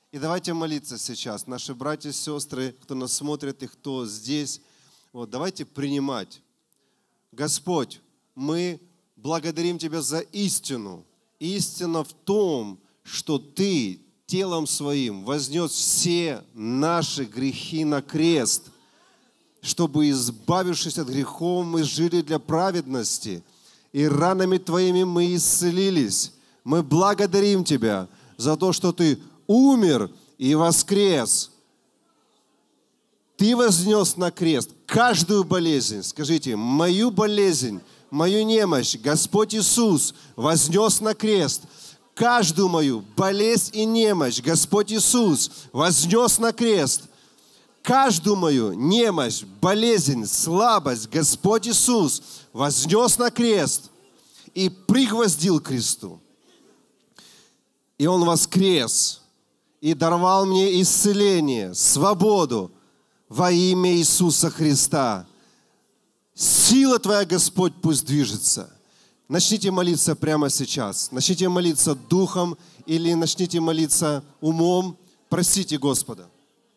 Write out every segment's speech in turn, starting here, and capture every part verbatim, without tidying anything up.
И давайте молиться сейчас. Наши братья и сестры, кто нас смотрит и кто здесь, вот, давайте принимать. Господь, мы благодарим Тебя за истину. Истина в том, что Ты телом Своим вознес все наши грехи на крест, чтобы, избавившись от грехов, мы жили для праведности, и ранами Твоими мы исцелились. Мы благодарим Тебя за то, что Ты умер и воскрес. Ты вознес на крест каждую болезнь. Скажите, мою болезнь, мою немощь Господь Иисус вознес на крест. Каждую мою болезнь и немощь Господь Иисус вознес на крест. Каждую мою немощь, болезнь, слабость Господь Иисус вознес на крест и пригвоздил к кресту. И Он воскрес и даровал мне исцеление, свободу во имя Иисуса Христа. Сила Твоя, Господь, пусть движется. Начните молиться прямо сейчас. Начните молиться духом или начните молиться умом. Просите Господа.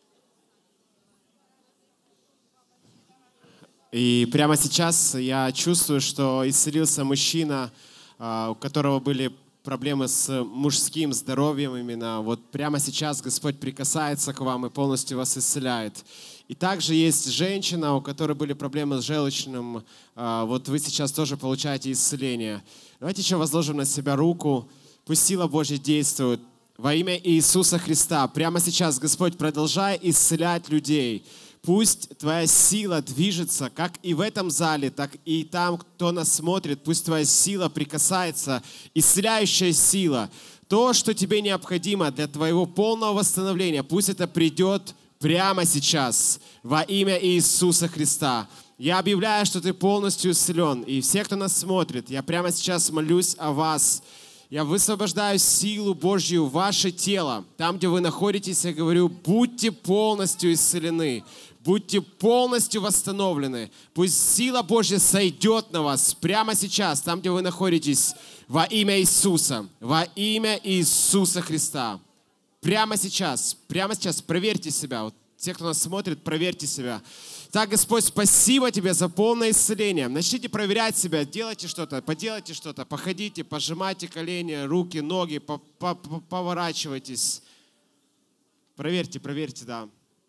И прямо сейчас я чувствую, что исцелился мужчина, у которого были проблемы с мужским здоровьем именно. Вот прямо сейчас Господь прикасается к вам и полностью вас исцеляет. И также есть женщина, у которой были проблемы с желчным. Вот вы сейчас тоже получаете исцеление. Давайте еще возложим на себя руку. Пусть сила Божья действует. Во имя Иисуса Христа. Прямо сейчас, Господь, продолжай исцелять людей. Пусть Твоя сила движется, как и в этом зале, так и там, кто нас смотрит. Пусть Твоя сила прикасается, исцеляющая сила. То, что Тебе необходимо для Твоего полного восстановления, пусть это придет прямо сейчас во имя Иисуса Христа. Я объявляю, что Ты полностью исцелен. И все, кто нас смотрит, я прямо сейчас молюсь о вас. Я высвобождаю силу Божью в ваше тело. Там, где вы находитесь, я говорю, будьте полностью исцелены. Будьте полностью восстановлены. Пусть сила Божья сойдет на вас прямо сейчас, там, где вы находитесь, во имя Иисуса. Во имя Иисуса Христа. Прямо сейчас, прямо сейчас проверьте себя. Вот те, кто нас смотрит, проверьте себя. Так, Господь, спасибо Тебе за полное исцеление. Начните проверять себя, делайте что-то, поделайте что-то, походите, пожимайте колени, руки, ноги, поворачивайтесь. Проверьте, проверьте, да.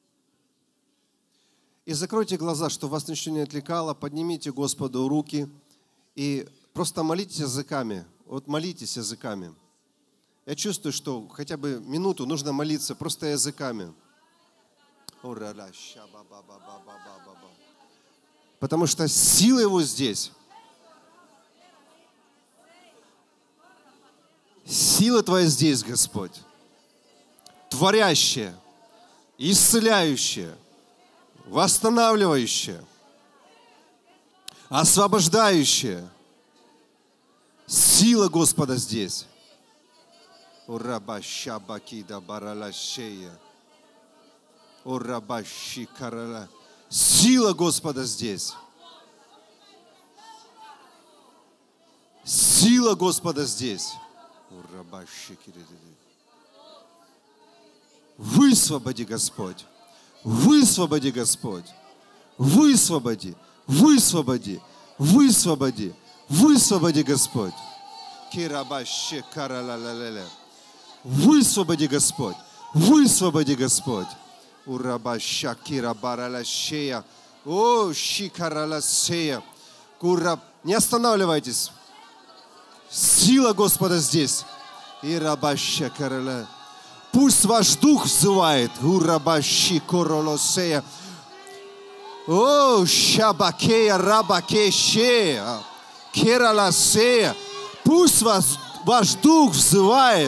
И закройте глаза, чтобы вас ничего не отвлекало, поднимите Господу руки и просто молитесь языками. Вот молитесь языками. Я чувствую, что хотя бы минуту нужно молиться просто языками. Потому что сила Его здесь. Сила Твоя здесь, Господь. Творящая, исцеляющая, восстанавливающая, освобождающая. Сила Господа здесь. Сила Господа здесь. Сила Господа здесь. Высвободи, Господь. Высвободи, Господь. Высвободи. Высвободи. Высвободи. Высвободи, Господь. Высвободи, Господь. Высвободи, Господь. Урабаша кирабаралашея. О, шикараласея. Кура. Не останавливайтесь. Сила Господа здесь. Ирабаша карала. Пусть ваш дух взывает. Урабаши королосея. О, шабакея рабакешея. Кераласея. Пусть вас, ваш дух взывает.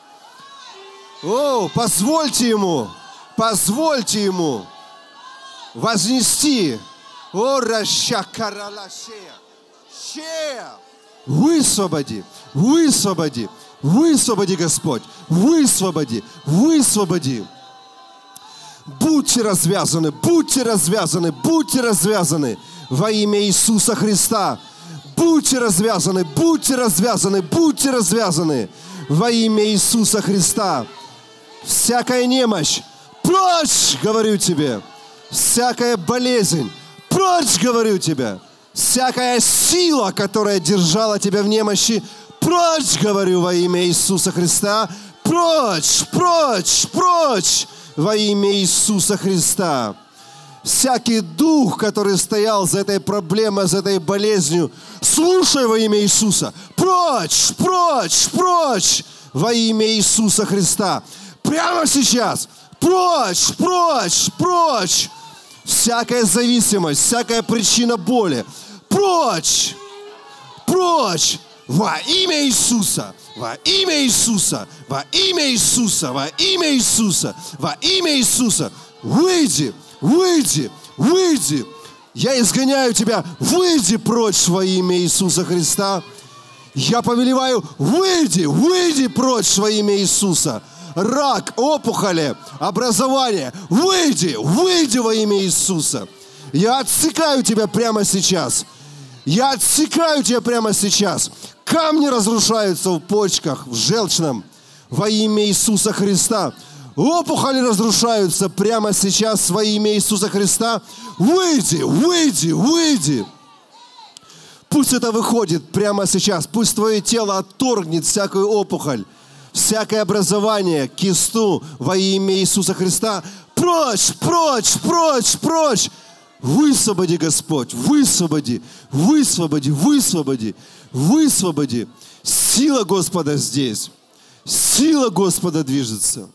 О, позвольте ему. Позвольте ему вознести. О, рашакаралашея. Шея. Высвободи, высвободи, высвободи, Господь. Высвободи, высвободи. Будьте развязаны, будьте развязаны, будьте развязаны во имя Иисуса Христа. Будьте развязаны, будьте развязаны, будьте развязаны во имя Иисуса Христа. Всякая немощь, прочь, говорю тебе. Всякая болезнь, прочь, говорю тебе. Всякая сила, которая держала тебя в немощи, прочь, говорю во имя Иисуса Христа. Прочь, прочь, прочь во имя Иисуса Христа. Всякий дух, который стоял за этой проблемой, за этой болезнью, слушай во имя Иисуса. Прочь, прочь, прочь во имя Иисуса Христа. Прямо сейчас. Прочь, прочь, прочь. Всякая зависимость, всякая причина боли. Прочь, прочь во имя Иисуса. Во имя Иисуса. Во имя Иисуса. Во имя Иисуса. Во имя Иисуса. Выйди. Выйди, выйди, я изгоняю тебя, выйди прочь во имя Иисуса Христа. Я повелеваю, выйди, выйди прочь во имя Иисуса. Рак, опухоли, образование, выйди, выйди во имя Иисуса. Я отсекаю тебя прямо сейчас. Я отсекаю тебя прямо сейчас. Камни разрушаются в почках, в желчном во имя Иисуса Христа. Опухоли разрушаются прямо сейчас во имя Иисуса Христа. Выйди, выйди, выйди. Пусть это выходит прямо сейчас. Пусть твое тело отторгнет всякую опухоль, всякое образование, кисту во имя Иисуса Христа. Прочь, прочь, прочь, прочь. Высвободи, Господь, высвободи, высвободи, высвободи, высвободи. Сила Господа здесь. Сила Господа движется.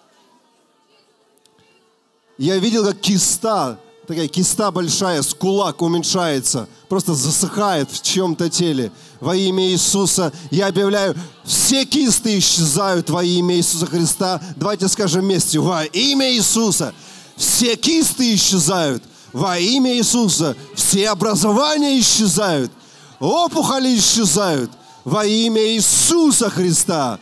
Я видел, как киста, такая киста большая, с кулак уменьшается, просто засыхает в чем-то теле. Во имя Иисуса я объявляю, все кисты исчезают во имя Иисуса Христа. Давайте скажем вместе, во имя Иисуса. Все кисты исчезают во имя Иисуса. Все образования исчезают. Опухоли исчезают во имя Иисуса Христа.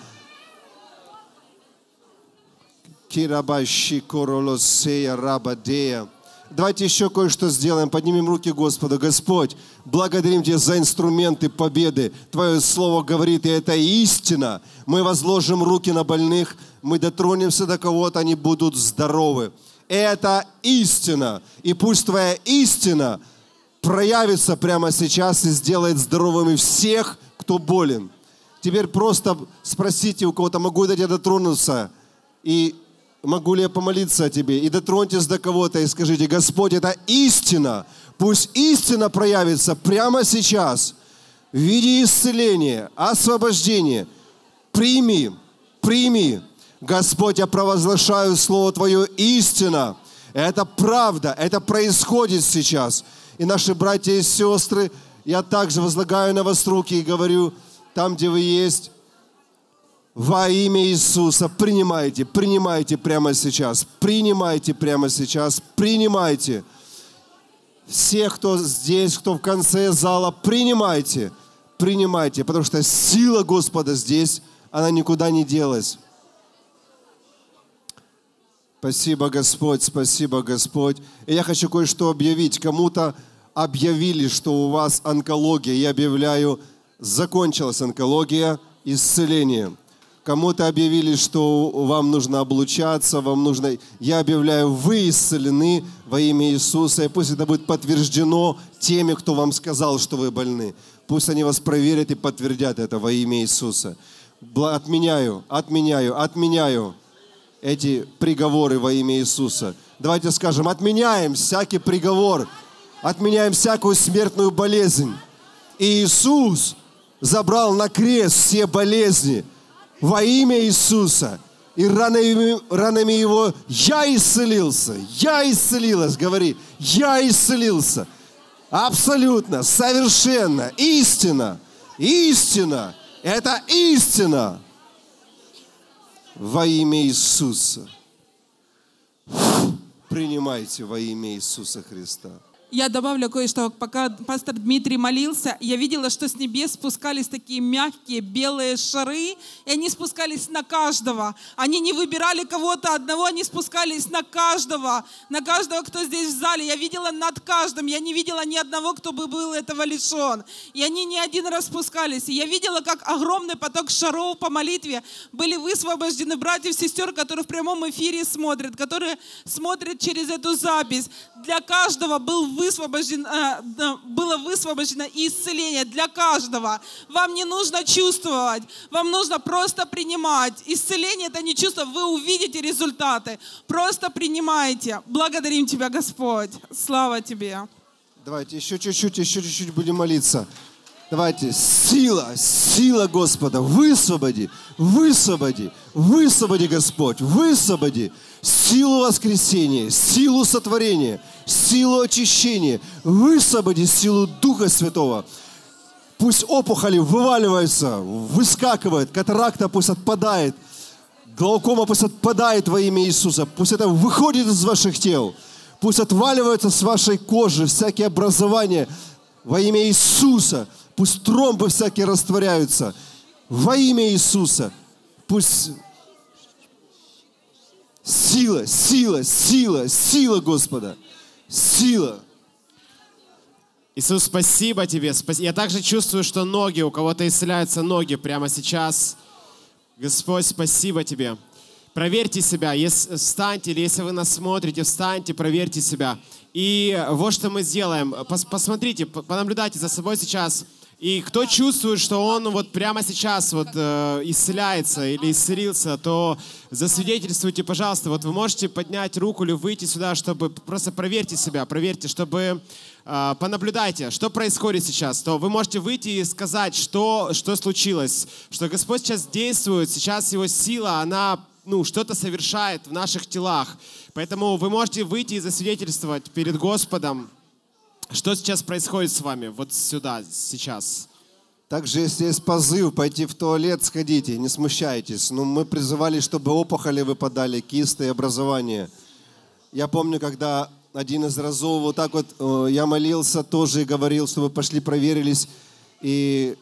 Давайте еще кое-что сделаем. Поднимем руки Господу. Господь, благодарим Тебя за инструменты победы. Твое Слово говорит, и это истина. Мы возложим руки на больных, мы дотронемся до кого-то, они будут здоровы. Это истина. И пусть Твоя истина проявится прямо сейчас и сделает здоровыми всех, кто болен. Теперь просто спросите у кого-то, могу ли я дотронуться, и могу ли я помолиться о тебе? И дотроньтесь до кого-то и скажите, Господь, это истина. Пусть истина проявится прямо сейчас в виде исцеления, освобождения. Прими, прими. Господь, я провозглашаю Слово Твое истина. Это правда, это происходит сейчас. И наши братья и сестры, я также возлагаю на вас руки и говорю, там, где вы есть, во имя Иисуса принимайте, принимайте прямо сейчас, принимайте прямо сейчас, принимайте. Все, кто здесь, кто в конце зала, принимайте, принимайте, потому что сила Господа здесь, она никуда не делась. Спасибо, Господь, спасибо, Господь. И я хочу кое-что объявить. Кому-то объявили, что у вас онкология. Я объявляю, закончилась онкология, исцеление. Кому-то объявили, что вам нужно облучаться, вам нужно... Я объявляю, вы исцелены во имя Иисуса, и пусть это будет подтверждено теми, кто вам сказал, что вы больны. Пусть они вас проверят и подтвердят это во имя Иисуса. Отменяю, отменяю, отменяю эти приговоры во имя Иисуса. Давайте скажем, отменяем всякий приговор, отменяем всякую смертную болезнь. И Иисус забрал на крест все болезни во имя Иисуса. И ранами, ранами Его я исцелился. Я исцелилась. Говори, я исцелился. Абсолютно, совершенно, истина. Истина. Это истина. Во имя Иисуса. Принимайте во имя Иисуса Христа. Я добавлю кое-что. Пока пастор Дмитрий молился, я видела, что с небес спускались такие мягкие белые шары, и они спускались на каждого. Они не выбирали кого-то одного, они спускались на каждого, на каждого, кто здесь в зале. Я видела над каждым, я не видела ни одного, кто бы был этого лишен. И они не один раз спускались. И я видела, как огромный поток шаров по молитве были высвобождены братьев и сестер, которые в прямом эфире смотрят, которые смотрят через эту запись. Для каждого был высвобожден, было высвобождено исцеление для каждого. Вам не нужно чувствовать, вам нужно просто принимать. Исцеление — это не чувство, вы увидите результаты. Просто принимайте. Благодарим Тебя, Господь. Слава Тебе. Давайте еще чуть-чуть, еще чуть-чуть будем молиться. Давайте, сила, сила Господа, высвободи, высвободи, высвободи, Господь, высвободи силу воскресения, силу сотворения, силу очищения, высвободи силу Духа Святого. Пусть опухоли вываливаются, выскакивают, катаракта пусть отпадает, глаукома пусть отпадает во имя Иисуса, пусть это выходит из ваших тел, пусть отваливаются с вашей кожи всякие образования во имя Иисуса. Пусть тромбы всякие растворяются во имя Иисуса. Пусть сила, сила, сила, сила Господа, сила. Иисус, спасибо Тебе. Я также чувствую, что ноги, у кого-то исцеляются ноги прямо сейчас. Господь, спасибо Тебе. Проверьте себя, если, встаньте, или если вы нас смотрите, встаньте, проверьте себя. И вот что мы сделаем. Пос, посмотрите, понаблюдайте за собой сейчас. И кто чувствует, что он вот прямо сейчас вот э, исцеляется или исцелился, то засвидетельствуйте, пожалуйста. Вот вы можете поднять руку или выйти сюда, чтобы просто проверьте себя, проверьте, чтобы э, понаблюдайте, что происходит сейчас. То вы можете выйти и сказать, что, что случилось, что Господь сейчас действует, сейчас Его сила, она ну, что-то совершает в наших телах. Поэтому вы можете выйти и засвидетельствовать перед Господом, что сейчас происходит с вами, вот сюда, сейчас. Также, если есть позыв пойти в туалет, сходите, не смущайтесь. Но мы призывали, чтобы опухоли выпадали, кисты и образования. Я помню, когда один из разов вот так вот э, я молился тоже и говорил, чтобы пошли проверились. И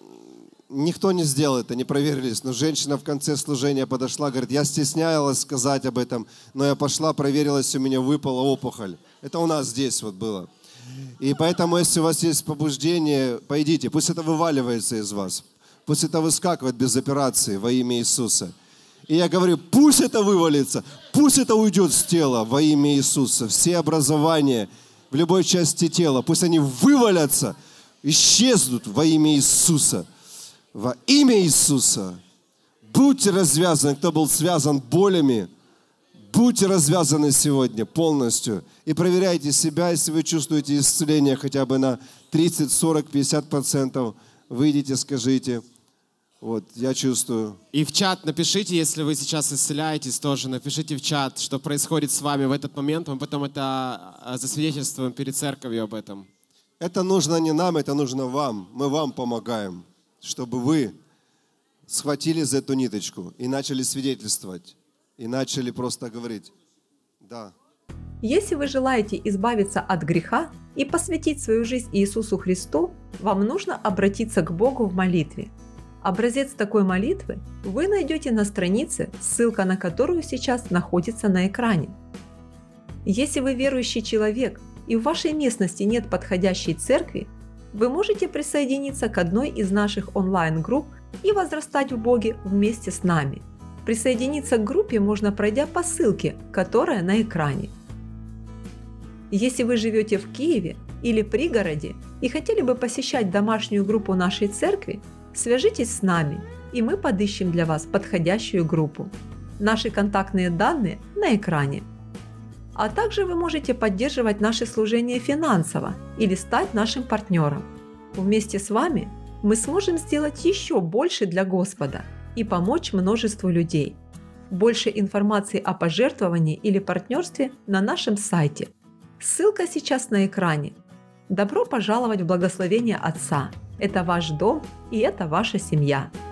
никто не сделал это, не проверились. Но женщина в конце служения подошла, говорит, я стеснялась сказать об этом, но я пошла, проверилась, у меня выпала опухоль. Это у нас здесь вот было. И поэтому, если у вас есть побуждение, пойдите, пусть это вываливается из вас, пусть это выскакивает без операции во имя Иисуса. И я говорю, пусть это вывалится, пусть это уйдет с тела во имя Иисуса. Все образования в любой части тела, пусть они вывалятся, исчезнут во имя Иисуса. Во имя Иисуса. Будьте развязаны, кто был связан болями, будьте развязаны сегодня полностью и проверяйте себя, если вы чувствуете исцеление хотя бы на тридцать, сорок, пятьдесят процентов. Выйдите, скажите, вот, я чувствую. И в чат напишите, если вы сейчас исцеляетесь тоже, напишите в чат, что происходит с вами в этот момент, мы потом это засвидетельствуем перед церковью об этом. Это нужно не нам, это нужно вам. Мы вам помогаем, чтобы вы схватили за эту ниточку и начали свидетельствовать. И начали просто говорить, да. Если вы желаете избавиться от греха и посвятить свою жизнь Иисусу Христу, вам нужно обратиться к Богу в молитве. Образец такой молитвы вы найдете на странице, ссылка на которую сейчас находится на экране. Если вы верующий человек и в вашей местности нет подходящей церкви, вы можете присоединиться к одной из наших онлайн-групп и возрастать в Боге вместе с нами. Присоединиться к группе можно, пройдя по ссылке, которая на экране. Если вы живете в Киеве или пригороде и хотели бы посещать домашнюю группу нашей церкви, свяжитесь с нами, и мы подыщем для вас подходящую группу. Наши контактные данные на экране. А также вы можете поддерживать наше служение финансово или стать нашим партнером. Вместе с вами мы сможем сделать еще больше для Господа и помочь множеству людей. Больше информации о пожертвовании или партнерстве на нашем сайте. Ссылка сейчас на экране. Добро пожаловать в благословение Отца. Это ваш дом и это ваша семья.